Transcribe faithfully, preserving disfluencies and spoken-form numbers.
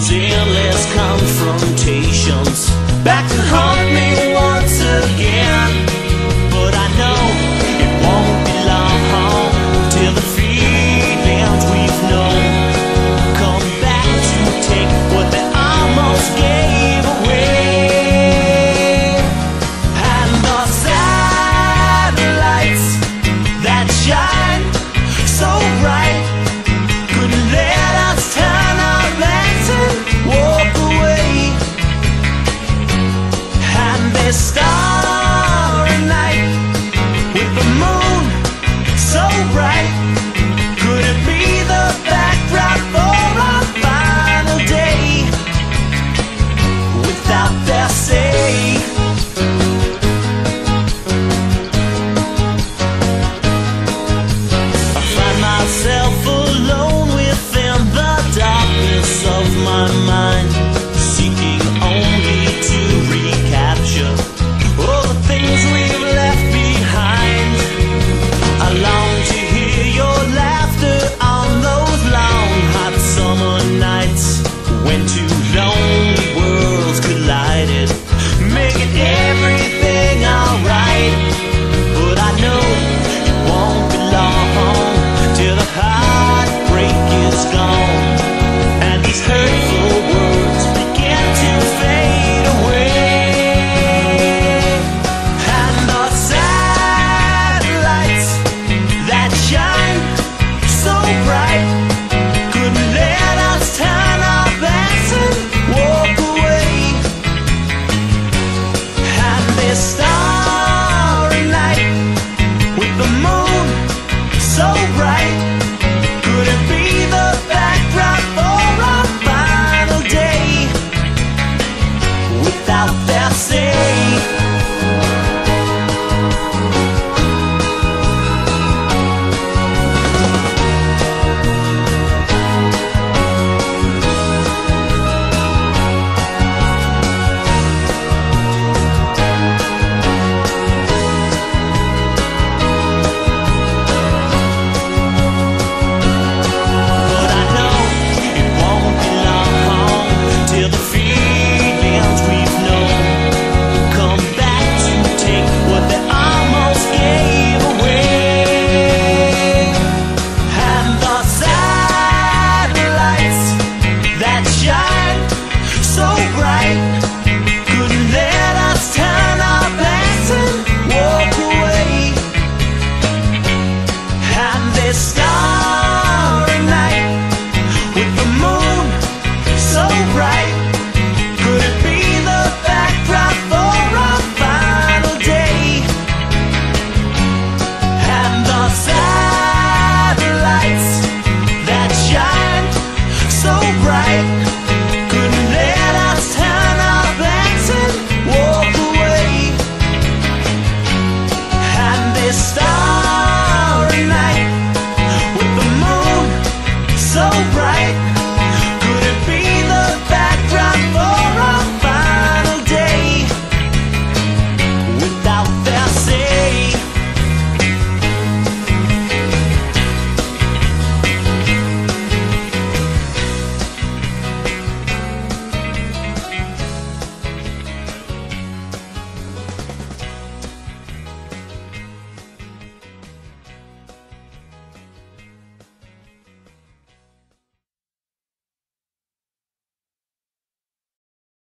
endless confrontations back to haunt me once again. But I know it won't be long till the feelings we've known come back to take what they almost gave away. And the satellites that shine so bright couldn't let us turn our backs and walk away. And this starry night with the moon so bright, could it be the backdrop for our final day without their say? I find myself alone within the darkness of my mind, seeking only to recapture all the things we've left behind. I long to hear your laughter on those long hot summer nights when two lonely worlds collided, making everything alright. But I know it won't be long till the heartbreak is gone and these hurtful words begin to fade away. And the satellites that shine so bright couldn't let us turn our backs and walk away. And this starry night with the moon so bright, could it be the backdrop for our final day without their say? But I know it won't be long till the feelings we've known come back to take what they almost gave away. And the satellites that shine so bright